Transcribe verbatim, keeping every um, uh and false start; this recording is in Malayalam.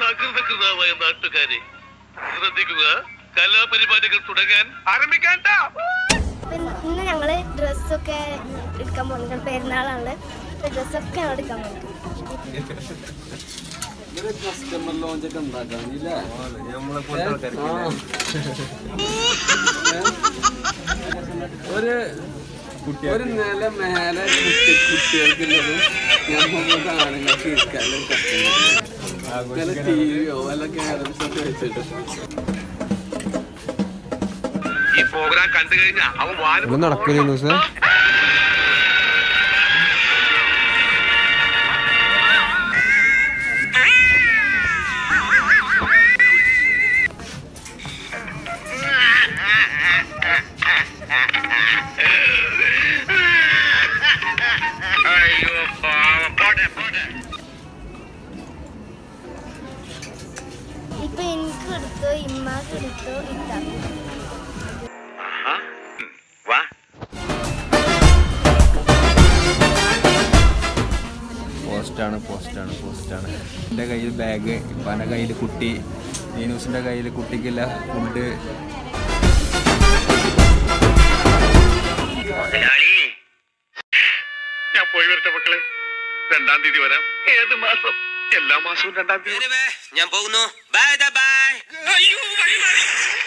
സകൃതകൃതമായ നാട്ടുകാരെ ശ്രദ്ധിക്കുക, കലാപരിപാടികൾ തുടങ്ങാൻ ആരംഭിക്കാൻ. ഇന്ന് ഞങ്ങള് ഡ്രസ്സൊക്കെ എടുക്കാൻ പോകുന്നത് പെരുന്നാളാണ്. ഡ്രസ്സൊക്കെ എടുക്കാൻ പോകുന്നത്. കസ്റ്റമർ ലോഞ്ച് ഒക്കെ ഉണ്ടാക്കാനില്ലേ? ഒരു ഒരു നില മേലെ കുട്ടികൾക്കുള്ളതും ഞമ്മളുടെ ആണുങ്ങൾക്ക് ഇരിക്കാനും കസ്റ്റമർ ടി വിയോ വല്ല ക്യാരംസ് ഒക്കെ വെച്ചിട്ട് ഈ പ്രോഗ്രാം കണ്ടു കഴിഞ്ഞാൽ അവൻ നടക്കുന്നു സാർ. ഇപ്പൊ എനിക്ക് എടുത്തു, ഇമ്മാക്ക് എടുത്തു, ഇത്താക്കും. പോസ്റ്റാണ് പോസ്റ്റാണ് പോസ്റ്റാണ് എൻ്റെ കയ്യിൽ ബാഗ്, ഇപ്പാൻ്റെ കയ്യിൽ കുട്ടി, നീനൂസിൻ്റെ കയ്യിൽ കുട്ടിക്കില്ല ഫുഡ്. ഞാൻ പോയി വരട്ടെ മക്കളെ. രണ്ടാം തീയതി വരാം. ഏത് മാസം? എല്ലാ മാസവും രണ്ടാം തീയതി. ഞാൻ പോകുന്നു. Bye by.